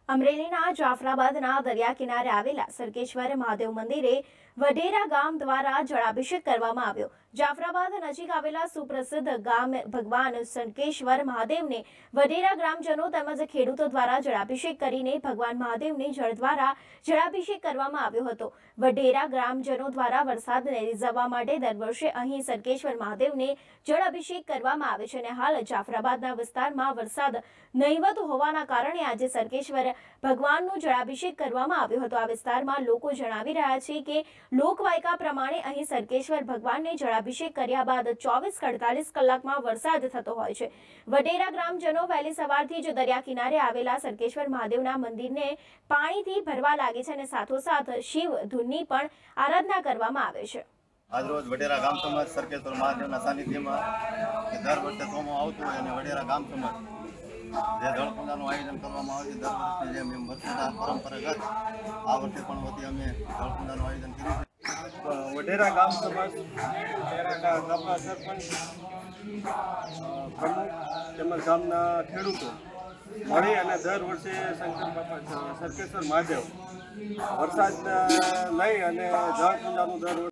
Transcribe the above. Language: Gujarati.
અમરેલીના જાફરાબાદના દરિયા કિનારે આવેલા સરકેશ્વર મહાદેવ મંદિરે વઢેરા ગામ દ્વારા જળાભિષેક કરવામાં આવ્યો। જાફરાબાદ નજીક આવેલા સુપ્રસિદ્ધ ગામ ભગવાન સરકેશ્વર મહાદેવને વઢેરા ગ્રામજનો તેમજ ખેડૂતો દ્વારા જળાભિષેક કરીને ભગવાન મહાદેવને જળ દ્વારા જળાભિષેક કરવામાં આવ્યો હતો। વઢેરા ગ્રામજનો દ્વારા વરસાદને રીઝવવા માટે દર વર્ષે અહીં સરકેશ્વર મહાદેવને જળાભિષેક કરવામાં આવે છે અને હાલ જાફરાબાદના વિસ્તારમાં વરસાદ નહીવત હોવાના કારણે આજે સરકેશ્વર ભગવાનનો જળાભિષેક કરવામાં આવ્યો હતો। આ વિસ્તારમાં લોકો જણાવી રહ્યા છે કે લોકવાયકા પ્રમાણે અહીં સરકેશ્વર ભગવાનને જળાભિષેક કર્યા બાદ 24-48 કલાકમાં વરસાદ થતો હોય છે। વઢેરા ગ્રામજનો વહેલી સવારથી જ દરિયા કિનારે આવેલા સરકેશ્વર મહાદેવના મંદિરને પાણીથી ભરવા લાગે છે અને સાથોસાથ શિવ ધૂનની પણ આરાધના કરવામાં આવે છે। આજરોજ વઢેરા ગામ સમાજ સરકેશ્વર મહાદેવના સાનિધ્યમાં દર વર્ષે સોમો આવતો હોય અને વઢેરા ગામ સમાજ જે જળપૂજાનું આયોજન કરવામાં આવે છે દર વર્ષે જેમ એમ વર્ષના પરંપરાગત આ વર્ષે પણ વતી અમે જળપૂજાનું આયોજન કર્યું છે। વઢેરા ગામ સમાજ ગામના સરપંચ પ્રમુખ તેમજ ગામના ખેડૂતો મળી અને દર વર્ષે સરકેશ્વર મહાદેવ વરસાદ લઈ અને જળપૂજાનું દર